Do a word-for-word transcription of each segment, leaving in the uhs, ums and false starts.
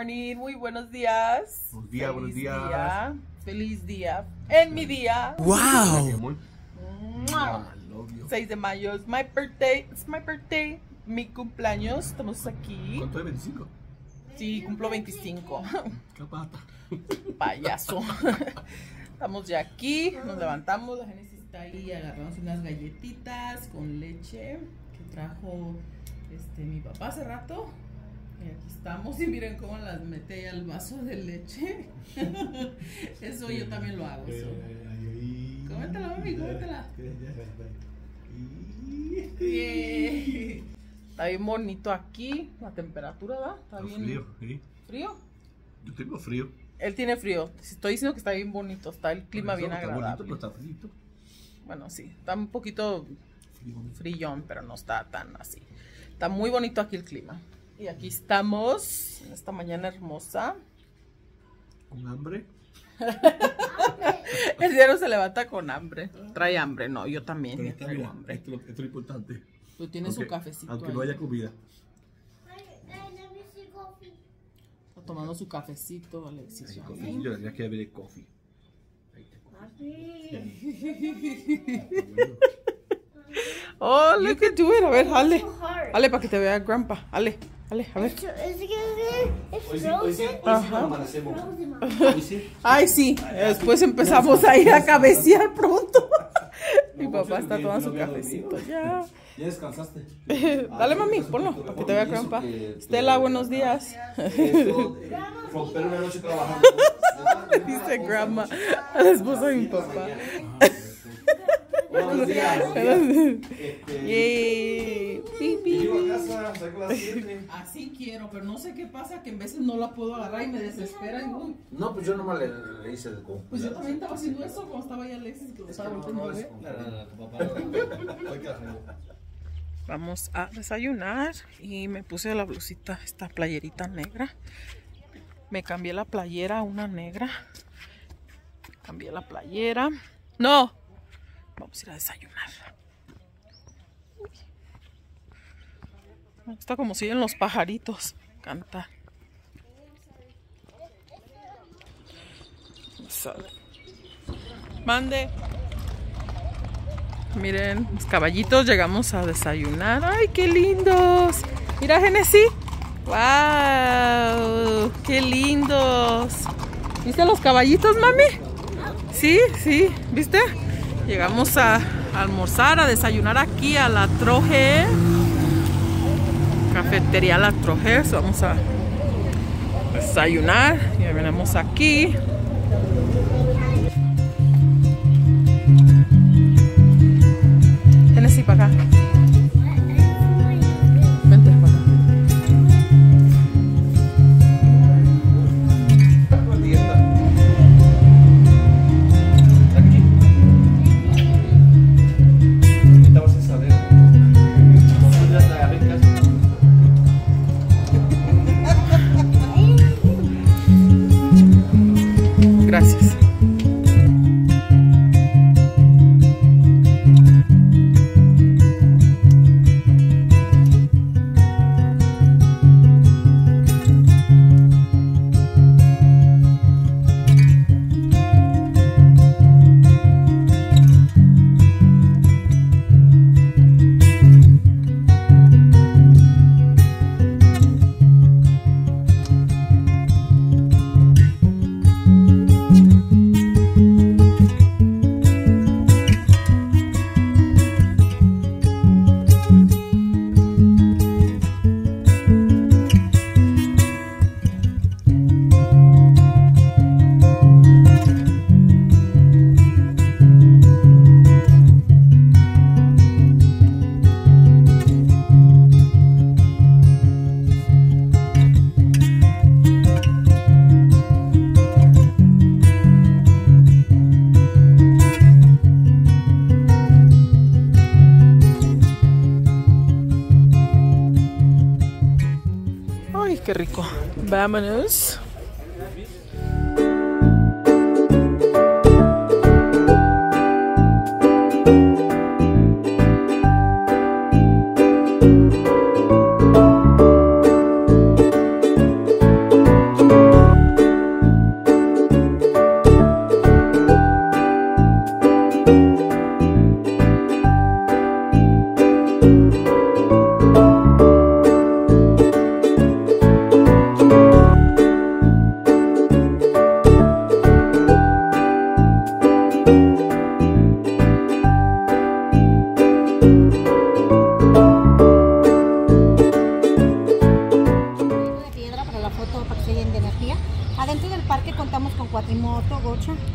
morning, muy buenos días. Buenos días, Feliz buenos días. Día. Feliz día. En mi día. ¡Wow! seis de mayo. Es my birthday. It's my birthday. Mi cumpleaños. Estamos aquí. ¿Cuánto es? ¿veinticinco? Sí, cumplo veinticinco. ¡Qué pata! Payaso. Estamos ya aquí. Nos levantamos. La Genesis está ahí. Agarramos unas galletitas con leche que trajo este, mi papá hace rato. Y aquí estamos y miren cómo las mete al vaso de leche. Eso yo también lo hago. So. Cómetela, mami, cómetela. Yeah. Está bien bonito aquí. La temperatura, ¿verdad? Está bien. Frío, sí. ¿Frío? Yo tengo frío. Él tiene frío. Estoy diciendo que está bien bonito. Está el clima Por eso, bien está agradable. bonito, pero está frío. Bueno, sí. Está un poquito frillón, pero no está tan así. Está muy bonito aquí el clima. Y aquí estamos en esta mañana hermosa. ¿Con hambre? El diario se levanta con hambre. Trae hambre, no, yo también. Pero yo está traigo bien, hambre. esto, esto es lo importante. Tú tienes Aunque- su cafecito. Aunque ahí. no haya comida. Está tomando su cafecito, Alexis. Ay, ahí. coffee. Yo ya quiero beber coffee. Ahí tengo. Oh, look at do it. A ver, Ale. Ale, para que te vea Grandpa. Ale, Ale, a ver. Ajá. Ay, sí. Después empezamos a ir a cabecear pronto. Mi papá está tomando su cafecito. Ya. ¿Ya descansaste? Dale, mami, ponlo para que te vea Grandpa. Stella, buenos días. Romper una noche trabajando. Dice Grandma a la esposa de mi papá. Buenos días. Yay. Pi, pi, Llego pi. a casa, saco las siete. Así quiero, pero no sé qué pasa, que en veces no la puedo agarrar y me desespera. Y, uy, No, pues yo nomás le, le hice el con. pues yo también estaba haciendo eso cuando estaba ahí Alexis, que lo estaba volviendo a ver. Vamos a desayunar y me puse la blusita, esta playerita negra. Me cambié la playera a una negra. Cambié la playera. ¡No! Vamos a ir a desayunar. Uy. Me gusta como siguen los pajaritos cantar. Sale. Mande. Miren, los caballitos, llegamos a desayunar. ¡Ay, qué lindos! Mira, Genesis. ¡Wow! ¡Qué lindos! ¿Viste los caballitos, mami? Sí, sí, ¿viste? Llegamos a almorzar, a desayunar aquí a La Troje. Cafetería La Troje. Vamos a desayunar. Ya venimos aquí. Tienes para acá. Vente para acá. Gracias. Ay, qué rico. Vámonos.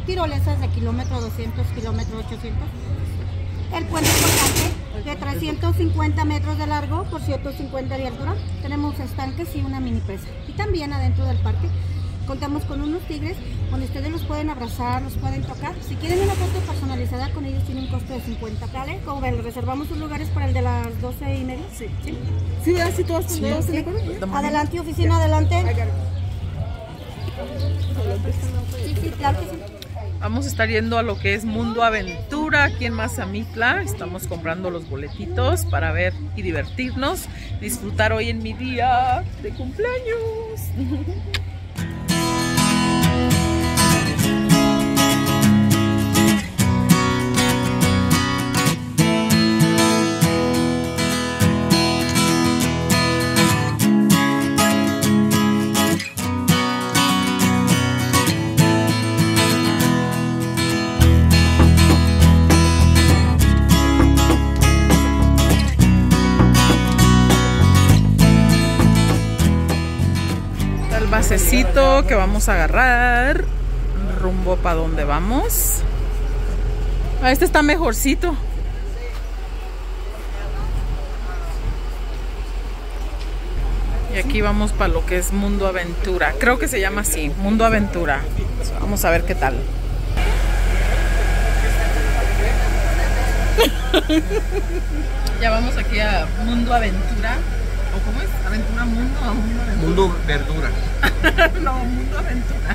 tirolesas de kilómetro doscientos, kilómetro ochocientos. El puente colgante de trescientos cincuenta metros de largo por ciento cincuenta de altura. Tenemos estanques y una mini presa. Y también adentro del parque contamos con unos tigres donde ustedes los pueden abrazar, los pueden tocar. Si quieren una foto personalizada con ellos tiene un costo de cincuenta. ¿Vale? Como ven, reservamos sus lugares para el de las doce y media. Sí, sí. Sí, ¿verdad? Sí, todos sí. Todos Sí. Adelante, oficina, adelante. Sí, sí, claro que sí. Vamos a estar yendo a lo que es Mundo Aventura aquí en Mazamitla. Estamos comprando los boletitos para ver y divertirnos, disfrutar hoy en mi día de cumpleaños. Basecito que vamos a agarrar rumbo para donde vamos. Ah, este está mejorcito. Y aquí vamos para lo que es Mundo Aventura. Creo que se llama así, Mundo Aventura. Vamos a ver qué tal. Ya vamos aquí a Mundo Aventura. ¿O cómo es? ¿Aventura Mundo o Mundo Aventura? Mundo Verdura. No, Mundo Aventura.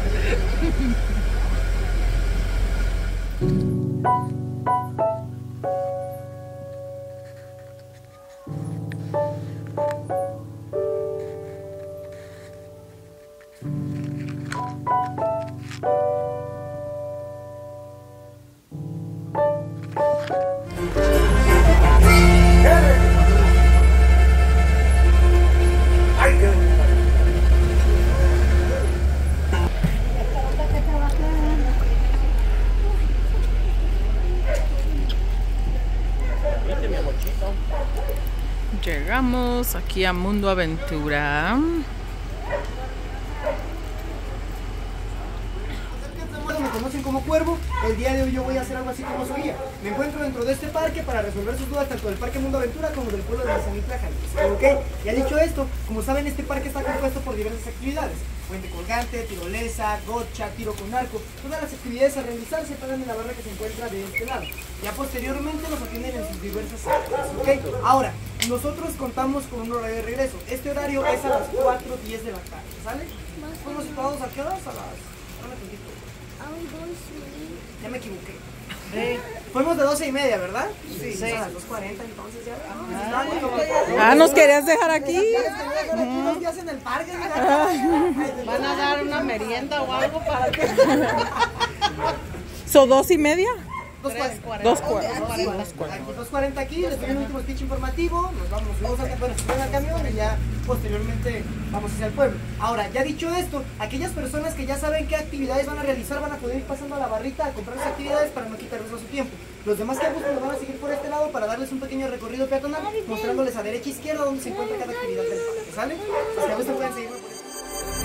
Llegamos aquí a Mundo Aventura. Me conocen como Cuervo. El día de hoy yo voy a hacer algo así como su guía. Me encuentro dentro de este parque para resolver sus dudas tanto del Parque Mundo Aventura como del pueblo de Mazamitla, Jalisco. Ok, ya dicho esto, como saben, este parque está compuesto por diversas actividades: puente colgante, tirolesa, gocha, tiro con arco. Todas las actividades a realizar se pagan en la barra que se encuentra de este lado. Ya posteriormente nos atienden en sus diversas áreas. Ok, ahora, nosotros contamos con un horario de regreso. Este horario es a las cuatro diez de la tarde, ¿sale? ¿Fuimos situados a qué horas? A las... Ya me equivoqué. Sí. Fuimos de doce y media, ¿verdad? Sí. sí. A las dos cuarenta, entonces ya. Ah, ah, ah, nos querías dejar aquí. Unos días en el parque. Van a dar una merienda o algo para que. ¿So dos y media? dos cuarenta aquí, les doy un último speech informativo, nos vamos, subimos al, bueno, subimos al camión y ya posteriormente vamos hacia el pueblo. Ahora, ya dicho esto, aquellas personas que ya saben qué actividades van a realizar van a poder ir pasando a la barrita a comprar sus actividades para no quitarles su tiempo. Los demás que nos van a seguir por este lado para darles un pequeño recorrido peatonal, mostrándoles a derecha e izquierda donde se encuentra cada actividad del parque, ¿sale? Los que a veces pueden seguirme por este.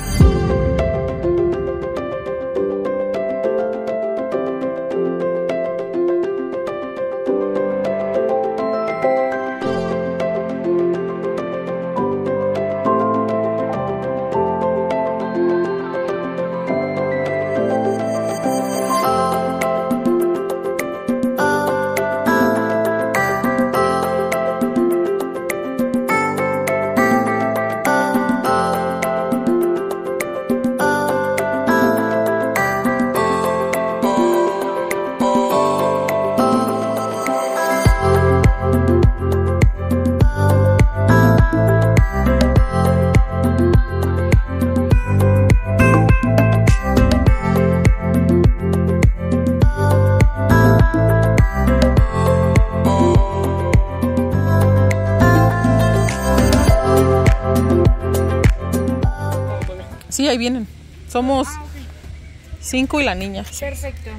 Sí, ahí vienen. Somos Ah, ok. cinco y la niña. Perfecto.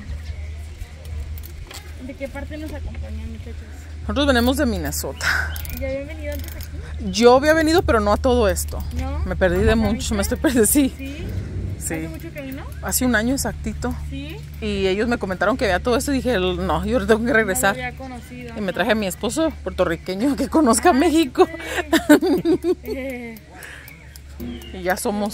¿De qué parte nos acompañan, muchachos? Nosotros venimos de Minnesota. ¿Ya habían venido antes aquí? Yo había venido, pero no a todo esto. ¿No? Me perdí de mucho, me estoy perdiendo. Sí, Sí. Sí. ¿Hace mucho que vino? Hace un año exactito. Sí. Y ellos me comentaron que había todo esto y dije, no, yo tengo que regresar. No lo había conocido. Y me traje a mi esposo puertorriqueño que conozca México. Eh, Y ya somos...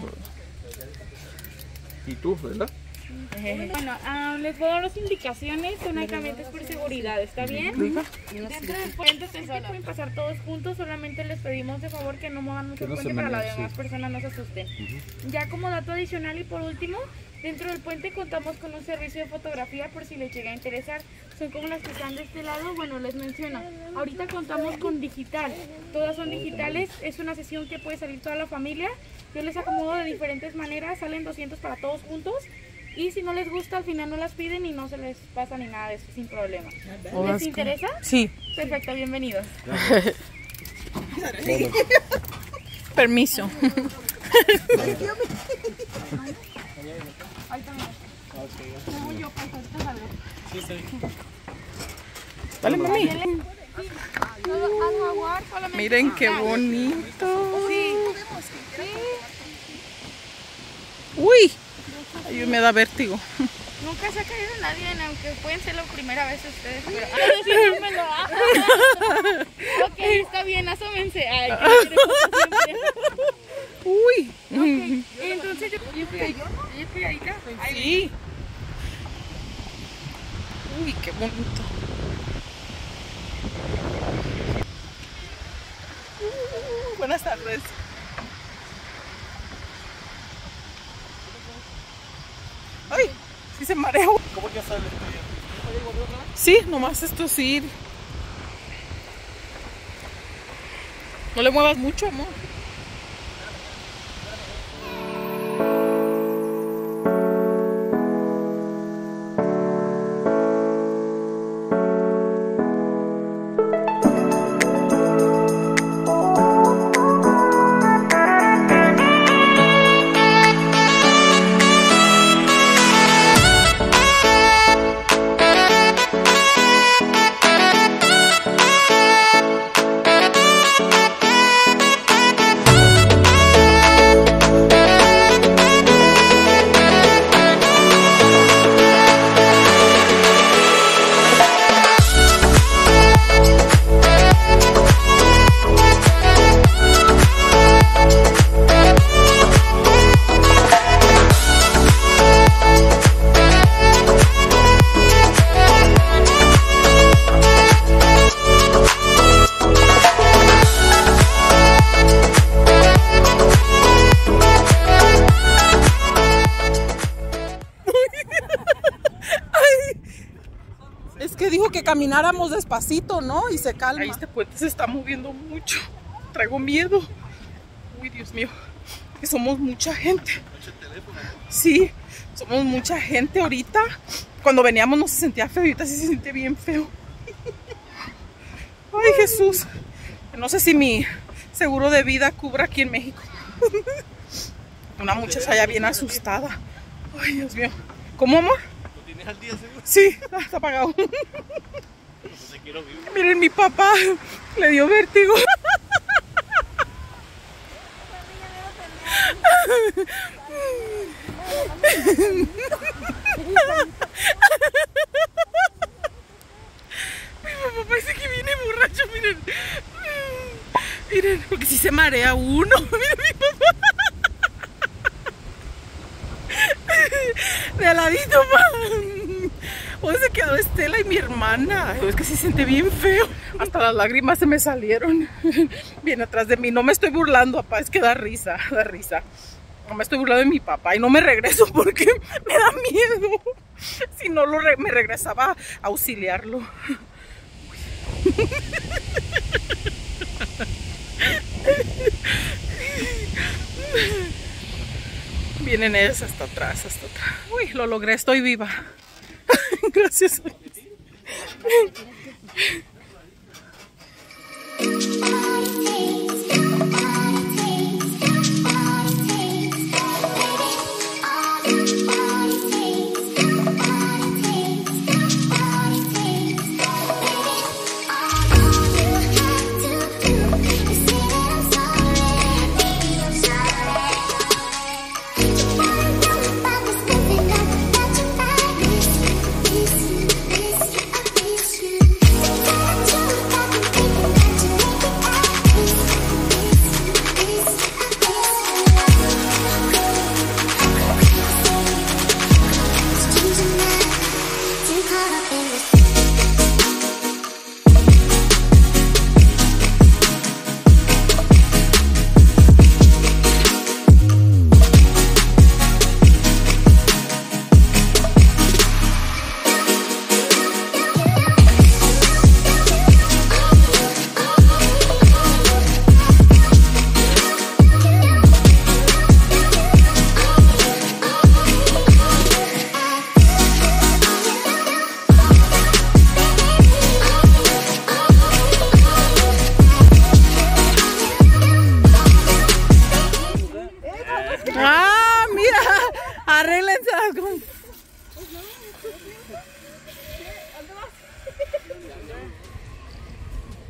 ¿Y tú, verdad? Bueno, ah, les voy a dar las indicaciones, únicamente es por seguridad, ¿está bien? Diga. Dentro del puente ustedes pueden pasar todos juntos, solamente les pedimos de favor que no muevan mucho el puente para las demás personas no se asusten. Ya como dato adicional y por último, dentro del puente contamos con un servicio de fotografía por si les llega a interesar. Son como las que están de este lado, bueno, les menciono. Ahorita contamos con digital, todas son digitales, es una sesión que puede salir toda la familia. Yo les acomodo de diferentes maneras, salen doscientos para todos juntos. Y si no les gusta, al final no las piden y no se les pasa ni nada de eso, sin problema. ¿Les interesa? Sí. Perfecto, bienvenidos. Permiso. Dale, mami. Miren qué bonito. Uy. Ay, me da vértigo. Nunca se ha caído nadie, aunque pueden ser la primera vez ustedes. Pero... Ay, decírmelo. Ok, está bien, asómense. Ay, que quiere foto siempre. Uy. Okay. Entonces yo, yo estoy ahí, yo estoy ahí, ahí. Sí. Uy, qué bonito. Uh, buenas tardes. Ay, sí se mareó. ¿Cómo ya sale? Sí, nomás esto es ir. No le muevas mucho, amor. Que camináramos despacito, ¿no? Y se calma. Ahí este puente se está moviendo mucho. Traigo miedo. Uy, Dios mío. Que somos mucha gente. Sí, somos mucha gente ahorita. Cuando veníamos no se sentía feo, ahorita sí se siente bien feo. Ay, Jesús. No sé si mi seguro de vida cubra aquí en México. Una muchacha ya bien asustada. Ay, Dios mío. ¿Cómo, amor? ¿Lo tienes al día seguro? Sí, está apagado. Miren, mi papá le dio vértigo. Mi papá parece que viene borracho, miren. Miren, porque si se marea uno. Miren mi papá. De aladito, pa. Hoy se quedó Estela y mi hermana. Es que se siente bien feo. Hasta las lágrimas se me salieron. Viene atrás de mí. No me estoy burlando, papá. Es que da risa, da risa. No me estoy burlando de mi papá y no me regreso porque me da miedo. Si no lo re me regresaba a auxiliarlo. Vienen ellos hasta atrás, hasta atrás. Uy, lo logré, estoy viva. Gracias a Dios.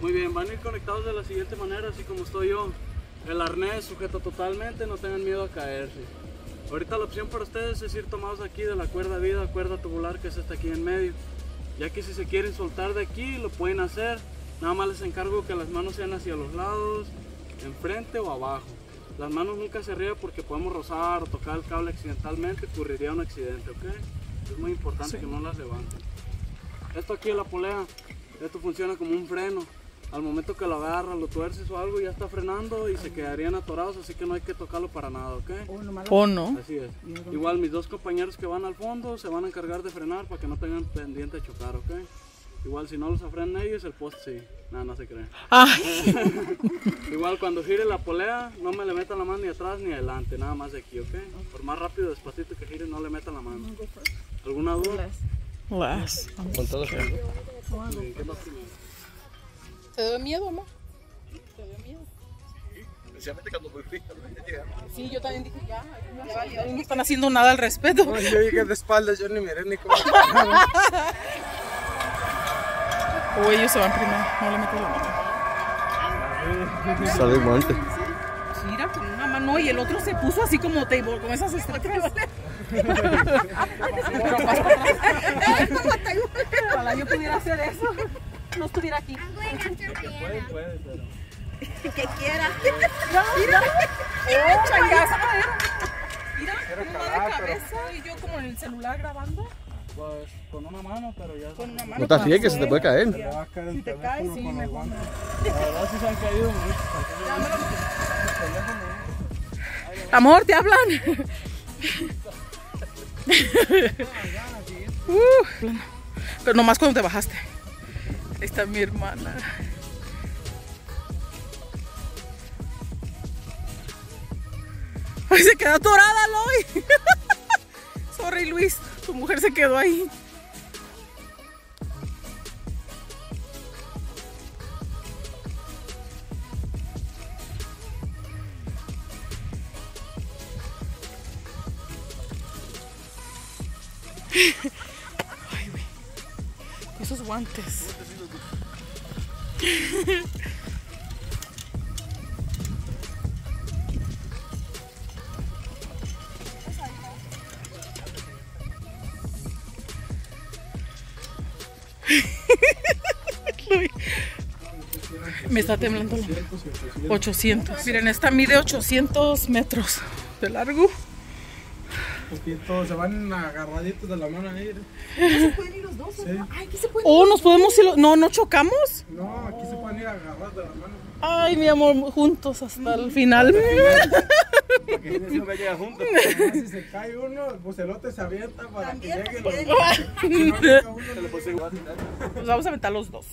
Muy bien, van a ir conectados de la siguiente manera, así como estoy yo. El arnés sujeta totalmente, no tengan miedo a caerse. Ahorita la opción para ustedes es ir tomados aquí de la cuerda vida, cuerda tubular, que es esta aquí en medio. Ya que si se quieren soltar de aquí, lo pueden hacer. Nada más les encargo que las manos sean hacia los lados, enfrente o abajo. Las manos nunca hacia arriba porque podemos rozar o tocar el cable accidentalmente, ocurriría un accidente, ¿ok? Es muy importante sí. que no las levanten. Esto aquí es la polea, esto funciona como un freno. Al momento que lo agarras, lo tuerces o algo, ya está frenando y se quedarían atorados, así que no hay que tocarlo para nada, ¿ok? ¿O no? Así es. Igual mis dos compañeros que van al fondo se van a encargar de frenar para que no tengan pendiente de chocar, ¿ok? Igual si no los frenan ellos, el poste sí. Nada, no se creen. Igual cuando gire la polea, no me le metan la mano ni atrás ni adelante, nada más de aquí, ¿ok? Por más rápido, despacito que gire, no le metan la mano. ¿Alguna duda? Las. Con todo. ¿Qué más primero? ¿Te dio miedo, amor? ¿Te dio miedo? Especialmente cuando me fui. Sí, yo también dije, ya, ya, ya no están haciendo nada al respecto. No, yo llegué de espaldas, yo ni miré ni cómo. O ellos se van primero, no le meto la mano. Sale guante. Mira, con una mano y el otro se puso así como table, con esas estrellas. Ojalá yo pudiera hacer eso. No estuviera aquí. Puede, puede, pero... Que quiera. Mira, mira, changazo. Mira, una de cabeza y yo como en el celular grabando. Pues con una mano, pero ya... Con una mano. No te fíes que se te puede caer. Te va a caer el Si te teléfono caes, sí, con me los pongo. guantes. La verdad sí se han caído mucho. Amor, te hablan. uh, pero nomás cuando te bajaste. Ahí está mi hermana. Ay, se quedó atorada, Loy. Sorry, Luis. Tu mujer se quedó ahí. Ay, güey. Esos guantes. Me está temblando la mano. ochocientos. Miren, esta mide ochocientos metros de largo. Poquito, se van agarraditos de la mano ahí. ¿Se pueden ir los dos? Sí. Ay, ¿qué se puede? Oh, nos podemos ir. No, no chocamos. No, aquí se pueden ir agarrados de la mano. Ay, mi amor, juntos hasta el final. Para que no me llega juntos. Si se cae uno, el bucelote se avienta para También que pues, llegue pueden- los... Si no llega uno, Se le puse guante. Pues vamos a aventar los dos.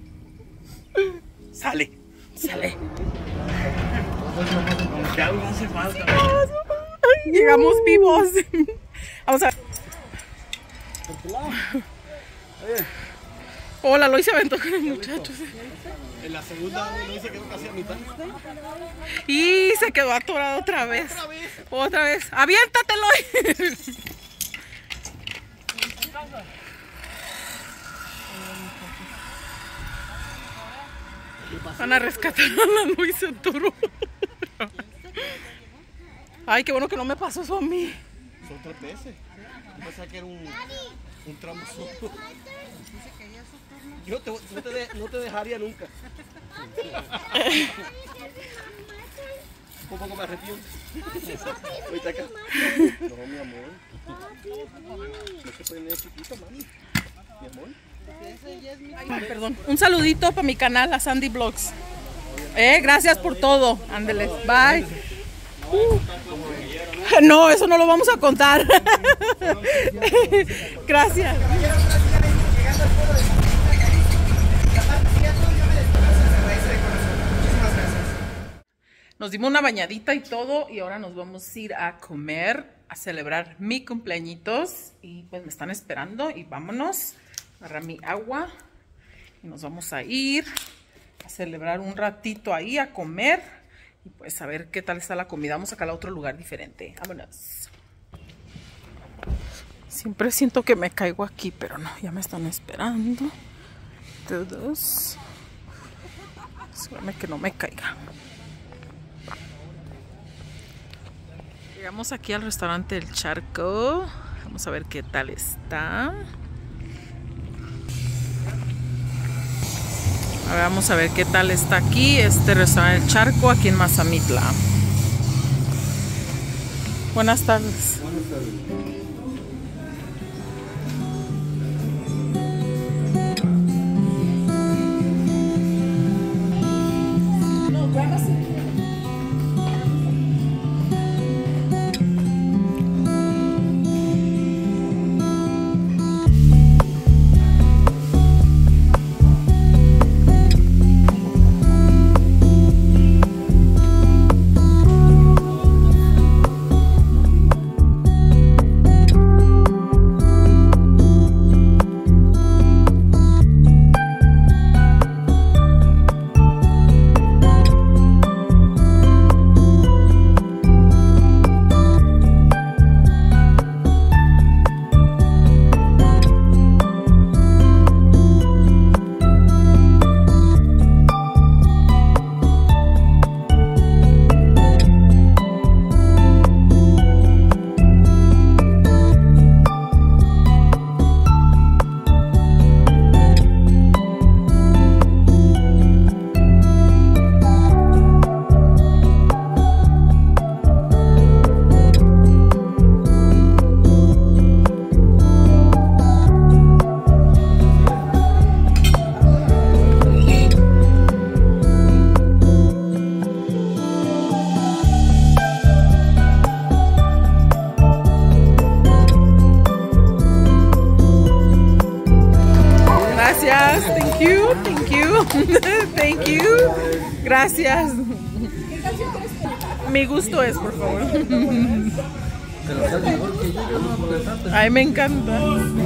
Sale, sale. Como que algo hace falta. Ay, llegamos vivos. Vamos a ver. Hola, Loy se aventó con los muchachos. En la segunda no se quedó casi a mitad. Y se quedó atorado otra vez. Otra vez. Otra vez. ¡Aviéntate, Loy! Van a rescatar a la Loy, se atoró. Ay, qué bueno que no me pasó eso a mí. Son tres veces. Yo pensaba que era un, un tramo solo. Yo te, no, te de, no te dejaría nunca. Un poco me arrepiento. Ahorita acá. No, mi amor. No se puede leer chiquito, mami. Mi amor. Ay, perdón. Un saludito para mi canal, a Sandy Vlogs. Eh, gracias por todo. Ándeles. Bye. Uh. No, eso no lo vamos a contar. Gracias. Nos dimos una bañadita y todo y ahora nos vamos a ir a comer, a celebrar mi cumpleañitos y pues me están esperando y vámonos. Agarrar mi agua y nos vamos a ir a celebrar un ratito ahí, a comer y pues a ver qué tal está la comida. Vamos a sacar a otro lugar diferente. Vámonos. Siempre siento que me caigo aquí, pero no, ya me están esperando todos. Espérame que no me caiga. Llegamos aquí al restaurante El Charco. Vamos a ver qué tal está. A ver, vamos a ver qué tal está aquí este restaurante El Charco, aquí en Mazamitla. Buenas tardes. Buenas tardes. Thank you, thank you, thank you. Gracias. Mi gusto es, por favor. Ay, me encanta.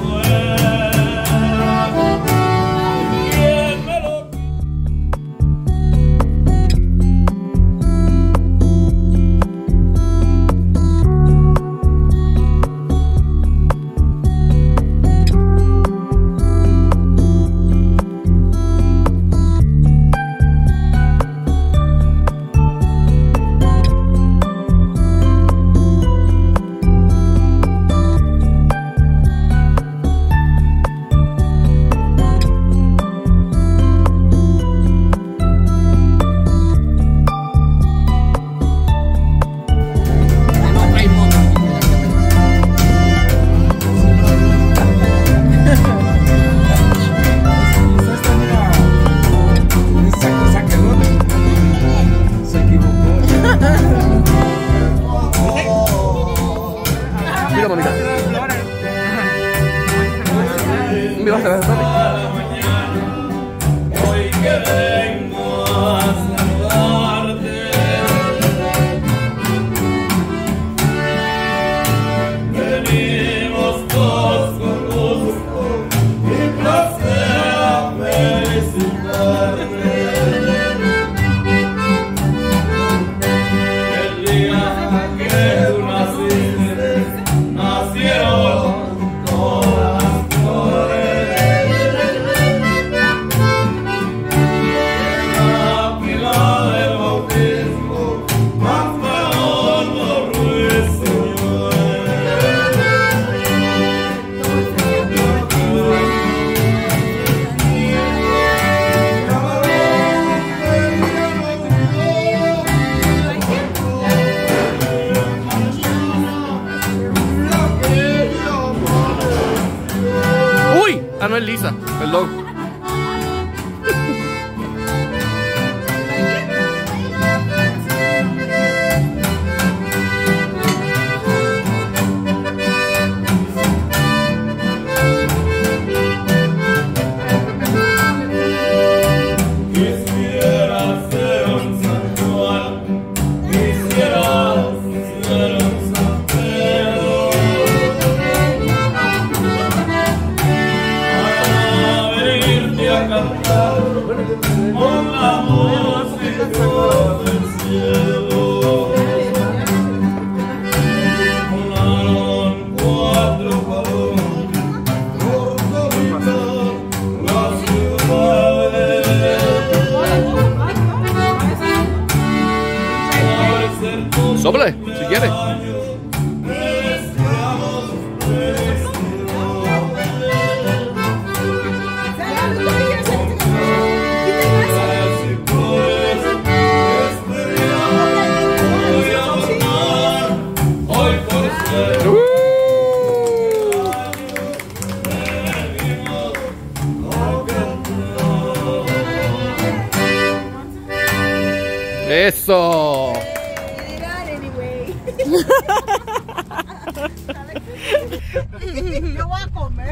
Ah, no es Lisa, perdón. Thank you. Sóplale, si quiere. Eso. Yo voy a comer.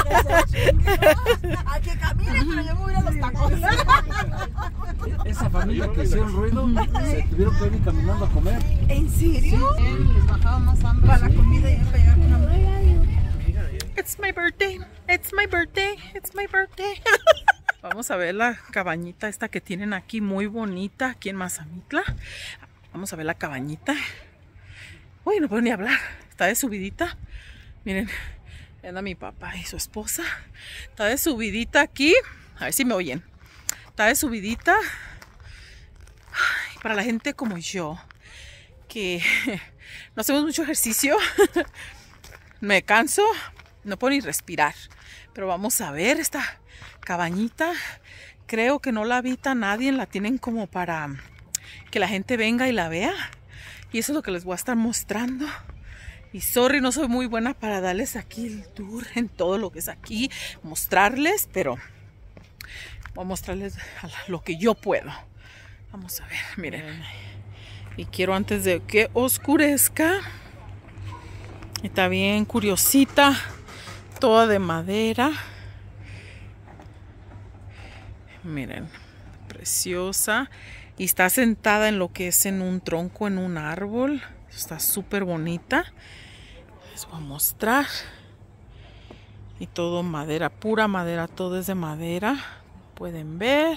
A que camine, pero yo me voy a los tacos. Esa familia que hicieron ruido se tuvieron que venir caminando a comer. ¿En serio? Les bajaba más hambre para la comida y para llegar con hambre. It's my birthday. It's my birthday. It's my birthday. Vamos a ver la cabañita esta que tienen aquí, muy bonita, aquí en Mazamitla. Vamos a ver la cabañita. Uy, no puedo ni hablar. Está de subidita. Miren, anda mi papá y su esposa. Está de subidita aquí. A ver si me oyen. Está de subidita. Ay, para la gente como yo, que no hacemos mucho ejercicio, me canso, no puedo ni respirar. Pero vamos a ver esta cabañita. Creo que no la habita nadie, la tienen como para que la gente venga y la vea. Y eso es lo que les voy a estar mostrando. Y sorry, no soy muy buena para darles aquí el tour en todo lo que es aquí, mostrarles, pero voy a mostrarles lo que yo puedo. Vamos a ver, miren. Y quiero, antes de que oscurezca, está bien curiosita, toda de madera. Miren, preciosa. Y está sentada en lo que es en un tronco, en un árbol. Está súper bonita. Les voy a mostrar. Y todo madera, pura madera, todo es de madera. Pueden ver.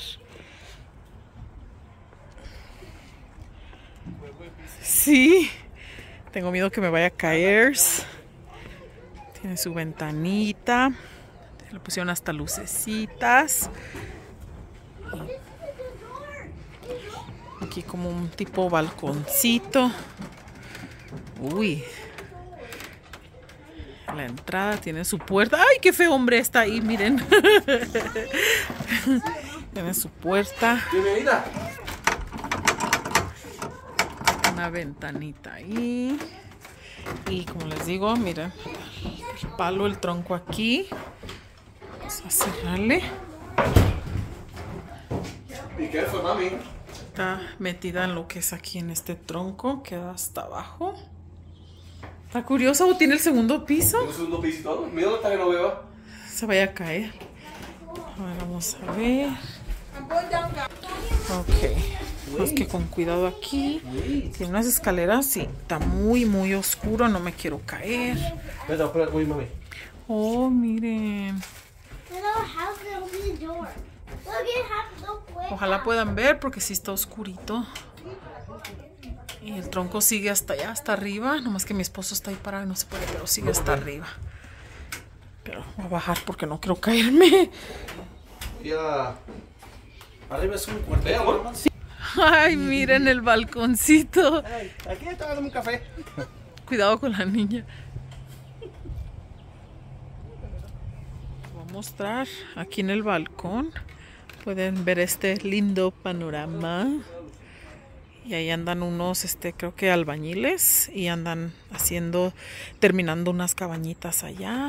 Sí. Tengo miedo que me vaya a caer. Tiene su ventanita. Le pusieron hasta lucecitas. Aquí como un tipo balconcito. Uy. La entrada tiene su puerta. ¡Ay, qué feo hombre está ahí! Miren. Tiene su puerta. Bienvenida. Una ventanita ahí. Y como les digo, miren. El palo, el tronco aquí. Vamos a cerrarle. Be careful, mami. Está metida en lo que es aquí en este tronco. Queda hasta abajo. ¿Está curiosa o tiene el segundo piso? ¿Tiene el segundo piso y todo? Mira hasta que no vea. Se vaya a caer. Ahora vamos a ver. Ok. Es que con cuidado aquí. Tiene unas escaleras. Sí, está muy, muy oscuro. No me quiero caer. Espera, espera, voy, mami. Oh, miren. Ojalá puedan ver porque sí está oscurito. Y el tronco sigue hasta allá, hasta arriba. Nomás que mi esposo está ahí parado y no se puede, pero sigue hasta arriba. Pero voy a bajar porque no quiero caerme. Ya. Arriba es un cuartel, ¿no? Sí. Ay, miren el balconcito. Ay, aquí está dando un café. Cuidado con la niña. Voy a mostrar aquí en el balcón. Pueden ver este lindo panorama. Y ahí andan unos, este, creo que albañiles. Y andan haciendo, terminando unas cabañitas allá.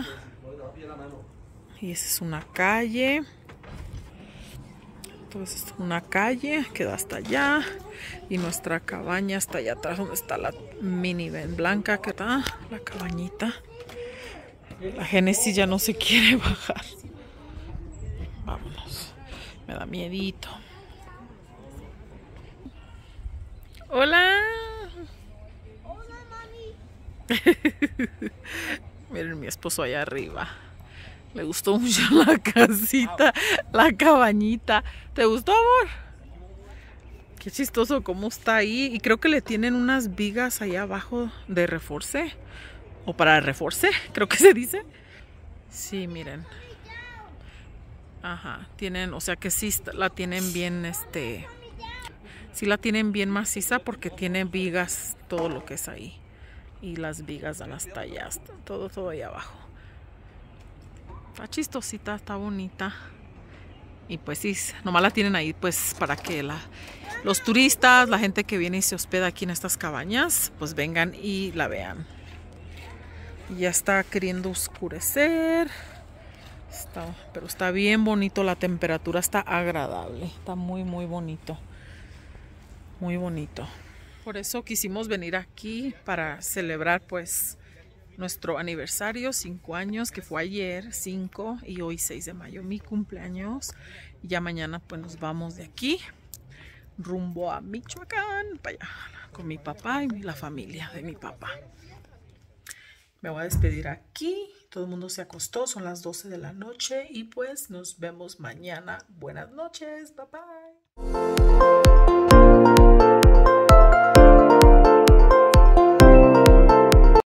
Y esa es una calle. Entonces es una calle que da hasta allá. Y nuestra cabaña está allá atrás donde está la minivan blanca que está la cabañita. La Génesis ya no se quiere bajar. Vámonos. Me da miedito. Hola. Hola, mami. Miren mi esposo allá arriba. Le gustó mucho la casita, la cabañita. ¿Te gustó, amor? Qué chistoso cómo está ahí. Y creo que le tienen unas vigas allá abajo de reforce. O para reforce, creo que se dice. Sí, miren. Ajá, tienen, o sea que sí la tienen bien, este... Sí la tienen bien maciza porque tiene vigas todo lo que es ahí. Y las vigas dan hasta allá, hasta todo, todo ahí abajo. Está chistosita, está bonita. Y pues sí, nomás la tienen ahí pues para que la, los turistas, la gente que viene y se hospeda aquí en estas cabañas, pues vengan y la vean. Ya está queriendo oscurecer. Está, pero está bien bonito, la temperatura está agradable. Está muy, muy bonito. Muy bonito. Por eso quisimos venir aquí para celebrar pues nuestro aniversario, cinco años, que fue ayer, cinco, y hoy seis de mayo, mi cumpleaños. Y ya mañana pues nos vamos de aquí rumbo a Michoacán, para allá, con mi papá y la familia de mi papá. Me voy a despedir aquí, todo el mundo se acostó, son las doce de la noche y pues nos vemos mañana. Buenas noches, bye bye.